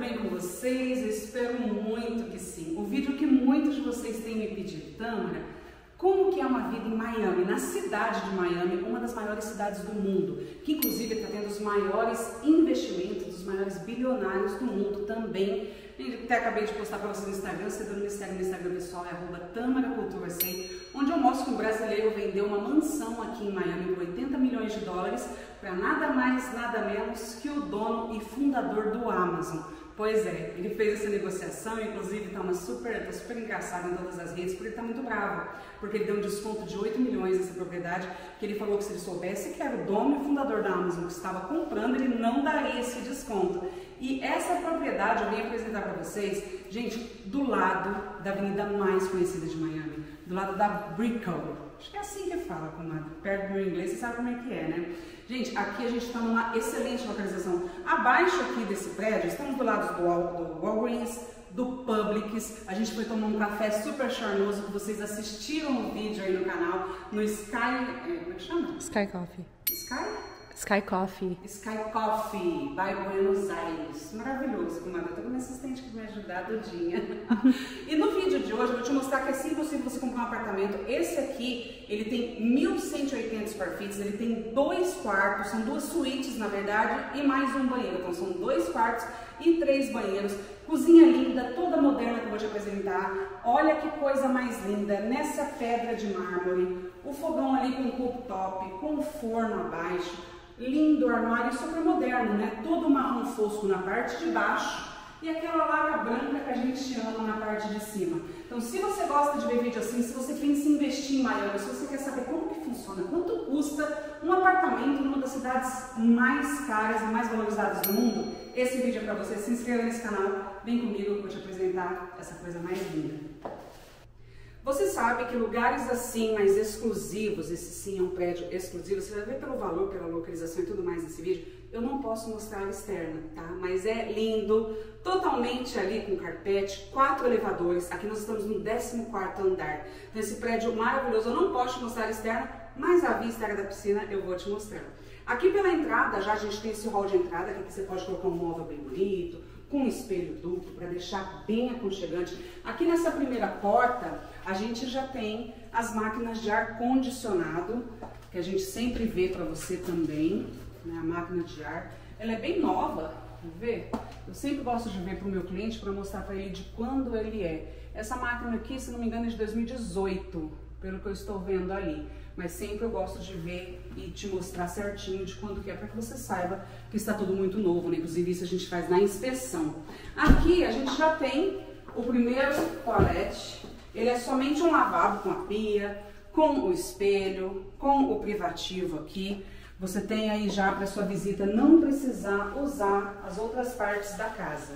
bem com vocês? Eu espero muito que sim. O vídeo que muitos de vocês têm me pedido, Tâmara, como que é uma vida em Miami, na cidade de Miami, uma das maiores cidades do mundo, que inclusive está tendo os maiores investimentos, os maiores bilionários do mundo também. Eu até acabei de postar para vocês no Instagram, você deu no Instagram pessoal, é @TâmaraCulturaC, onde eu mostro que um brasileiro vendeu uma mansão aqui em Miami por 80 milhões de dólares para nada mais, nada menos que o dono e fundador do Amazon. Pois é, ele fez essa negociação, inclusive tá super engraçado em todas as redes, porque ele tá muito bravo, porque ele deu um desconto de 8 milhões nessa propriedade, que ele falou que se ele soubesse que era o dono e fundador da Amazon que estava comprando, ele não daria esse desconto. E essa propriedade eu vim apresentar para vocês, gente, do lado da avenida mais conhecida de Miami, do lado da Brickell. Acho que é assim que fala, comadre. Perto do meu inglês, você sabe como é que é, né? Gente, aqui a gente está numa excelente localização. Abaixo aqui desse prédio, estamos do lado do Walgreens, do Publix. A gente foi tomar um café super charmoso que vocês assistiram no vídeo aí no canal, no Sky... como é que chama? Sky Coffee. Sky Coffee, by Buenos Aires. Maravilhoso, comadre. Eu tô com uma assistente que me ajuda, Dudinha. E no vídeo de hoje eu vou te mostrar que é assim possível você comprar um apartamento. Esse aqui, ele tem 1.180 square feet, ele tem 2 quartos, são 2 suítes na verdade, e mais um banheiro. Então são 2 quartos e 3 banheiros. Cozinha linda, toda moderna que eu vou te apresentar. Olha que coisa mais linda, nessa pedra de mármore. O fogão ali com cooktop, com o forno abaixo. Lindo armário, super moderno, né? Todo marrom fosco na parte de baixo e aquela laca branca que a gente ama na parte de cima. Então, se você gosta de ver vídeo assim, se você pensa em investir em Miami, se você quer saber como que funciona, quanto custa um apartamento numa das cidades mais caras e mais valorizadas do mundo, esse vídeo é para você. Se inscreva nesse canal, vem comigo que eu vou te apresentar essa coisa mais linda. Você sabe que lugares assim, mais exclusivos, esse sim é um prédio exclusivo, você vai ver pelo valor, pela localização e tudo mais nesse vídeo, eu não posso mostrar a externa, tá? Mas é lindo, totalmente ali com carpete, 4 elevadores, aqui nós estamos no 14º andar, então esse prédio maravilhoso, eu não posso te mostrar a externa, mas a vista da piscina eu vou te mostrar. Aqui pela entrada, já a gente tem esse hall de entrada, aqui você pode colocar um móvel bem bonito, com um espelho duplo para deixar bem aconchegante. Aqui nessa primeira porta, a gente já tem as máquinas de ar-condicionado, que a gente sempre vê para você também, né? A máquina de ar, ela é bem nova, quer ver? Eu sempre gosto de ver para o meu cliente para mostrar para ele de quando ele é. Essa máquina aqui, se não me engano, é de 2018, pelo que eu estou vendo ali. Mas sempre eu gosto de ver e te mostrar certinho de quando que é, para que você saiba que está tudo muito novo, né? Inclusive isso a gente faz na inspeção. Aqui a gente já tem o primeiro toalete, ele é somente um lavabo com a pia, com o espelho, com o privativo aqui. Você tem aí já para sua visita não precisar usar as outras partes da casa.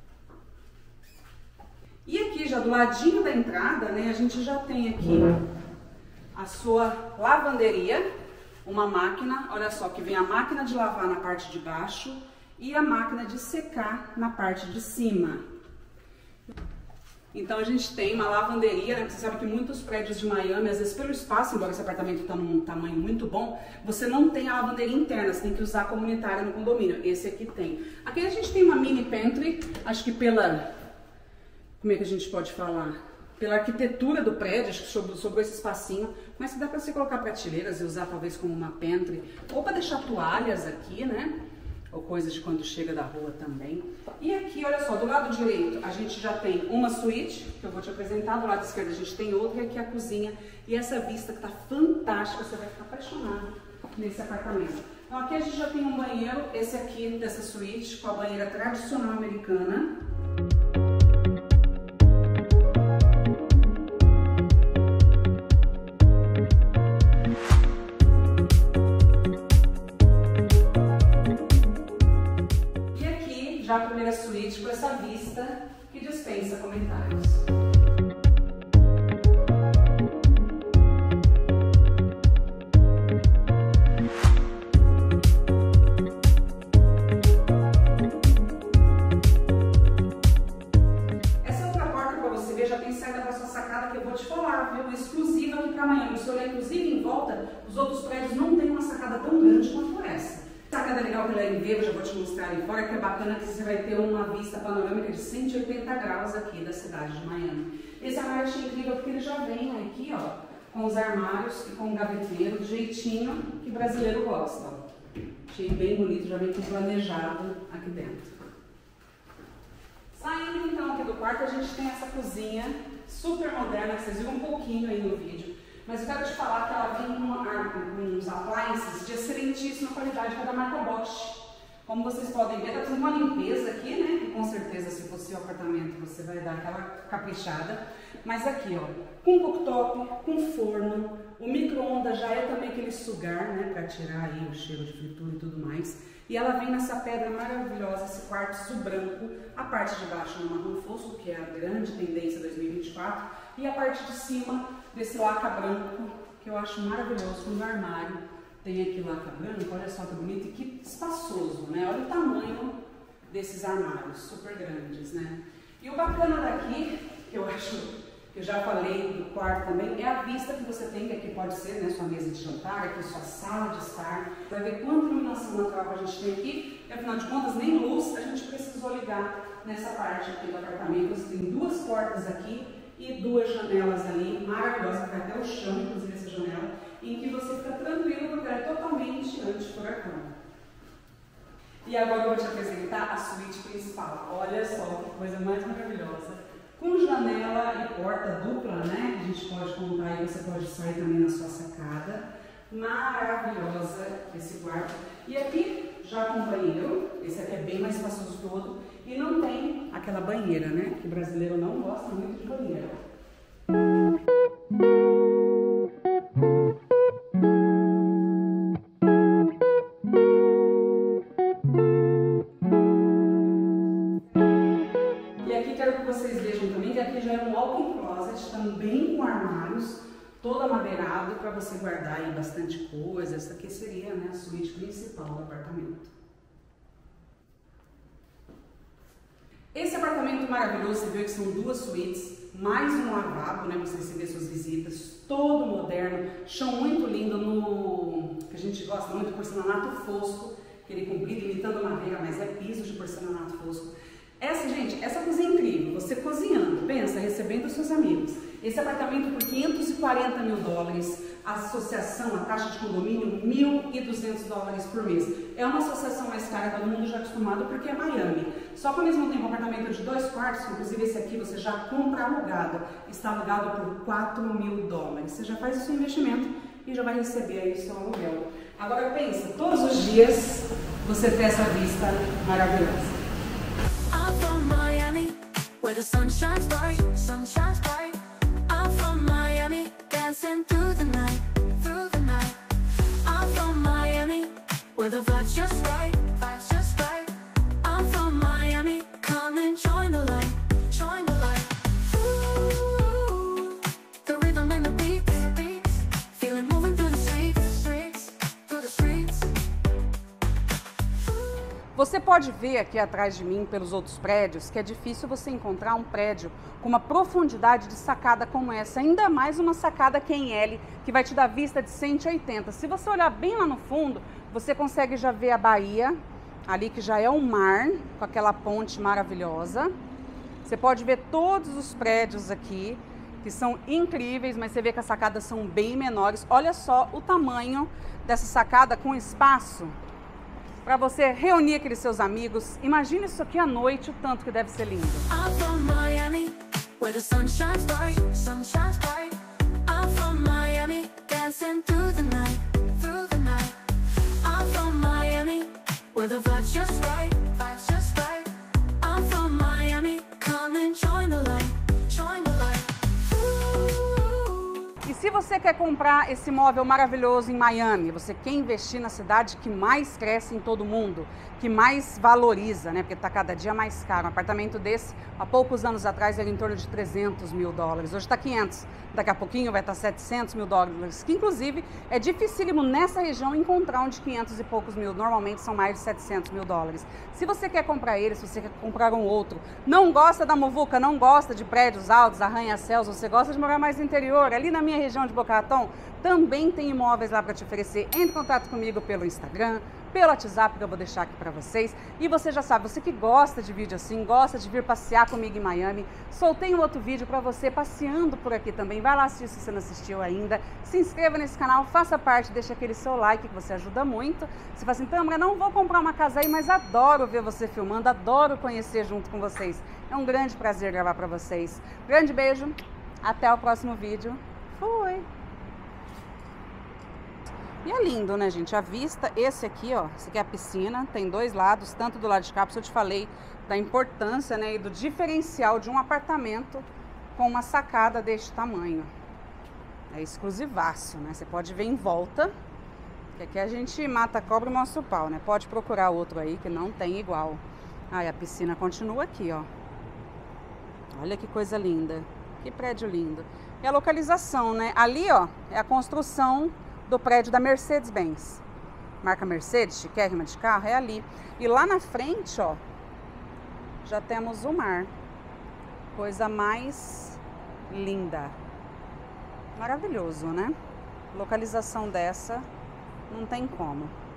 E aqui já do ladinho da entrada, né, a gente já tem aqui a sua lavanderia, uma máquina, olha só, que vem a máquina de lavar na parte de baixo e a máquina de secar na parte de cima. Então a gente tem uma lavanderia, né? Você sabe que muitos prédios de Miami, às vezes pelo espaço, embora esse apartamento está num tamanho muito bom, você não tem a lavanderia interna, você tem que usar a comunitária no condomínio. Esse aqui tem. Aqui a gente tem uma mini pantry, acho que pela... como é que a gente pode falar? Pela arquitetura do prédio, acho que sobrou esse espacinho, mas dá para você colocar prateleiras e usar talvez como uma pantry, ou para deixar toalhas aqui, né? Ou coisas de quando chega da rua também. E aqui, olha só, do lado direito a gente já tem uma suíte, que eu vou te apresentar, do lado esquerdo a gente tem outra, e aqui a cozinha, e essa vista que tá fantástica, você vai ficar apaixonado nesse apartamento. Então aqui a gente já tem um banheiro, esse aqui dessa suíte, com a banheira tradicional americana. Já a primeira suíte com essa vista que dispensa comentários. Essa outra porta para você ver já tem saída para sua sacada que eu vou te falar, viu? Exclusiva aqui para Miami. Se olhar inclusive em volta, os outros prédios não têm uma sacada tão grande quanto essa. sacada legal que ela é em V, eu já vou te mostrar ali fora, que é bacana que você vai ter uma vista panorâmica de 180 graus aqui da cidade de Miami. Esse armário eu achei incrível porque ele já vem aqui, ó, com os armários e com o gaveteiro, do jeitinho que brasileiro gosta, ó. Achei bem bonito, já vem com planejado aqui dentro. Saindo então aqui do quarto, a gente tem essa cozinha super moderna, que vocês viram um pouquinho aí no vídeo. Mas eu quero te falar que ela vem com uns appliances de excelentíssima qualidade, que é da marca Bosch. Como vocês podem ver, tá tendo uma limpeza aqui, né? Que com certeza, se for seu apartamento, você vai dar aquela caprichada. Mas aqui, ó, com cooktop, com forno, o micro-ondas já é também aquele sugar, né? Pra tirar aí o cheiro de fritura e tudo mais. E ela vem nessa pedra maravilhosa, esse quartzo branco, a parte de baixo no marrom fosco, que é a grande tendência 2024, e a parte de cima desse laca branco, que eu acho maravilhoso, no armário. Tem aqui laca branco, olha só que bonito e que espaçoso, né? Olha o tamanho desses armários, super grandes, né? E o bacana daqui, que eu acho, que eu já falei do quarto também, é a vista que você tem, que aqui pode ser, né, sua mesa de jantar, aqui sua sala de estar. Você vai ver quanta iluminação natural que a gente tem aqui, e afinal de contas, nem luz a gente precisou ligar nessa parte aqui do apartamento. Você tem duas portas aqui e duas janelas ali, maravilhosas, vai até o chão, inclusive essa janela, em que você fica tranquilo, porque ela é totalmente anti-furacão. E agora eu vou te apresentar a suíte principal. Olha só que coisa mais maravilhosa. Com janela e porta dupla, né? Que a gente pode contar e você pode sair também na sua sacada. Maravilhosa esse quarto. E aqui já com banheiro. Esse aqui é bem mais espaçoso que o outro. E não tem aquela banheira, né? Que o brasileiro não gosta muito de banheira. Também com armários, todo amadeirado para você guardar aí bastante coisa. Essa aqui seria, né, a suíte principal do apartamento. Esse apartamento maravilhoso, você viu que são duas suítes, mais um lavabo, né, para você receber suas visitas, todo moderno, chão muito lindo, no que a gente gosta muito, porcelanato fosco, aquele comprido imitando madeira, mas é piso de porcelanato fosco. Essa cozinha é incrível, você cozinhando, pensa, recebendo os seus amigos. Esse apartamento por 540 mil dólares, a associação, a taxa de condomínio, 1.200 dólares por mês. É uma associação mais cara, todo mundo já acostumado, porque é Miami. Só que ao mesmo tempo, um apartamento de 2 quartos, inclusive esse aqui você já compra alugado, está alugado por 4 mil dólares. Você já faz o seu investimento e já vai receber aí o seu aluguel. Agora pensa, todos os dias você tem essa vista maravilhosa. I'm from Miami, where the sun shines bright, sun shines bright. I'm from Miami, dancing through the night, through the night. I'm from Miami, where the vibe's just right, vibe's just right. I'm from Miami, come and join the light, join the light. Ooh, the rhythm and the beats, feel it moving through the streets, through the streets. Você pode ver aqui atrás de mim, pelos outros prédios, que é difícil você encontrar um prédio com uma profundidade de sacada como essa, ainda mais uma sacada que é em L, que vai te dar vista de 180. Se você olhar bem lá no fundo, você consegue já ver a Bahia, ali que já é o mar, com aquela ponte maravilhosa. Você pode ver todos os prédios aqui, que são incríveis, mas você vê que as sacadas são bem menores. Olha só o tamanho dessa sacada com espaço para você reunir aqueles seus amigos. Imagina isso aqui à noite, o tanto que deve ser lindo. I'm from Miami, where the sun shines bright, sun shines bright. I'm from Miami, dancing through the night, through the night. I'm from Miami, where the vibe's just right, vibe's just right. I'm from Miami, come and join the light, join the light. E se você quer comprar esse imóvel maravilhoso em Miami, você quer investir na cidade que mais cresce em todo o mundo, que mais valoriza, né? Porque está cada dia mais caro. Um apartamento desse, há poucos anos atrás, era em torno de 300 mil dólares. Hoje está 500. Daqui a pouquinho vai estar 700 mil dólares, que inclusive é dificílimo nessa região encontrar um de 500 e poucos mil. Normalmente são mais de 700 mil dólares. Se você quer comprar ele, se você quer comprar um outro, não gosta da muvuca, não gosta de prédios altos, arranha-céus, você gosta de morar mais no interior, ali na minha região de Boca Raton, também tem imóveis lá para te oferecer. Entre em contato comigo pelo Instagram, pelo WhatsApp que eu vou deixar aqui para vocês. E você já sabe, você que gosta de vídeo assim, gosta de vir passear comigo em Miami, soltei um outro vídeo para você passeando por aqui também. Vai lá assistir se você não assistiu ainda. Se inscreva nesse canal, faça parte, deixa aquele seu like que você ajuda muito. Você fala assim, Tâmara, não vou comprar uma casa aí, mas adoro ver você filmando, adoro conhecer junto com vocês. É um grande prazer gravar para vocês. Grande beijo, até o próximo vídeo. Fui! E é lindo, né, gente? A vista, esse aqui, ó, esse aqui é a piscina, tem dois lados, tanto do lado de cá, porque eu te falei da importância, né, e do diferencial de um apartamento com uma sacada deste tamanho. É exclusivaço, né? Você pode ver em volta, que aqui a gente mata a cobra e mostra o pau, né? Pode procurar outro aí que não tem igual. Ah, e a piscina continua aqui, ó. Olha que coisa linda, que prédio lindo. E a localização, né? Ali, ó, é a construção do prédio da Mercedes-Benz. Marca Mercedes, chiquérrima de carro, é ali. E lá na frente, ó, já temos o mar. Coisa mais linda. Maravilhoso, né? Localização dessa, não tem como.